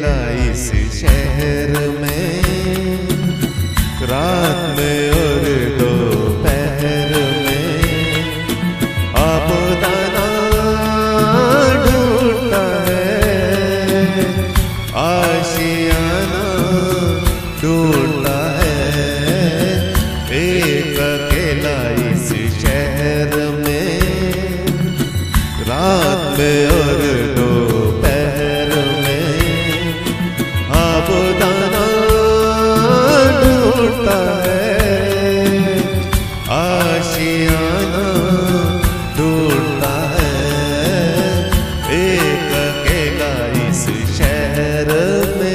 अकेला इस शहर में, रात में और दोपहर में आबोदाना ढूंढता है, आशियाना ढूंढता है। एक अकेला इस शहर में, रात में और दोपहर में आबोदाना ढूंढता है, आशियाना ढूंढता है। एक अकेला इस शहर में।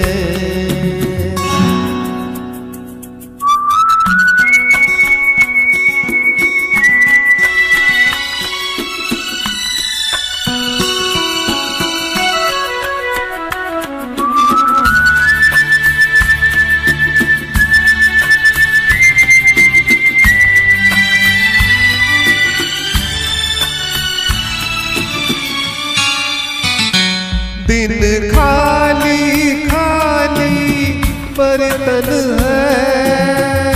दिन खाली खाली बर्तन है,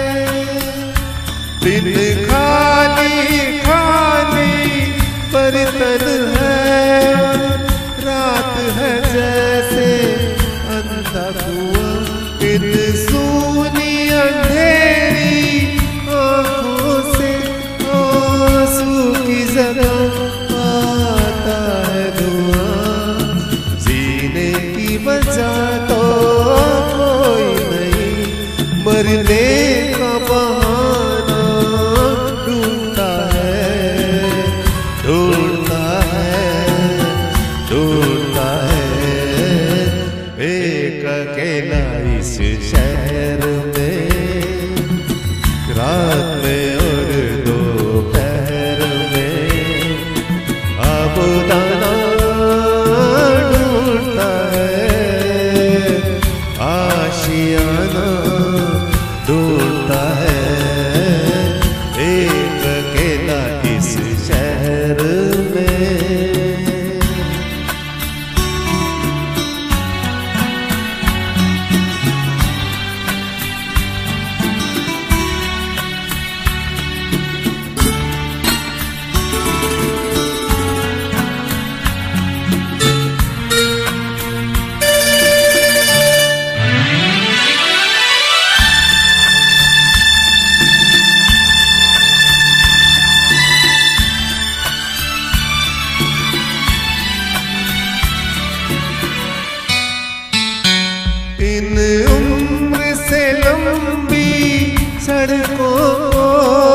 दिन खाली खाली बर्तन है। रात है जैसे अंधा कुआं, इन सूनी अंधेरी आँखों से आंसू की जगह आता है धुआं। जीने की वजह तो कोई नहीं, मरने का बहाना ढूंढता है, ढूंढता है, ढूंढता है। एक अकेला इस शहर में, रात में और दोपहर में आबोदाना ढूंढता है, आशियाना ढूंढता है। एक अकेला इस शहर में। इन उम्र से लंबी सड़कों को,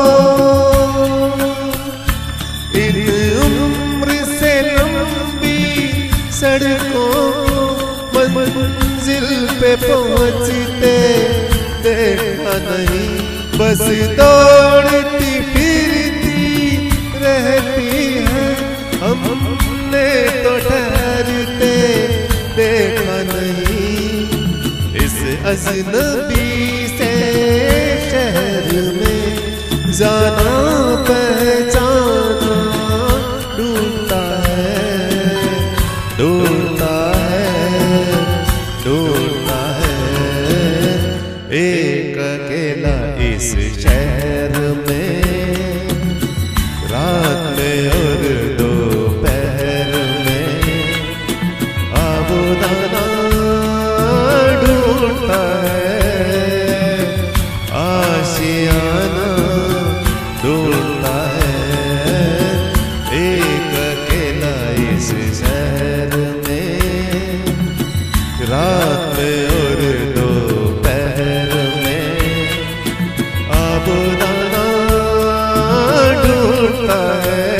इन उम्र से लंबी सड़कों को मंजिल पे पहुँचते देखा नहीं। बस दौड़ती फिरती रहती है, हमने तो ठहरते देखा नहीं। इस अजनबी से शहर में जाना पहचाना ढूंढता है, ढूंढता है, ढूंढता है। एक अकेला इस शहर में, रात में और दोपहर में आबोदाना ढूंढता है, आशियाना ढूंढता है। एक अकेला इस शहर में, रात में और दोपहर में आबोदाना ढूंढता है।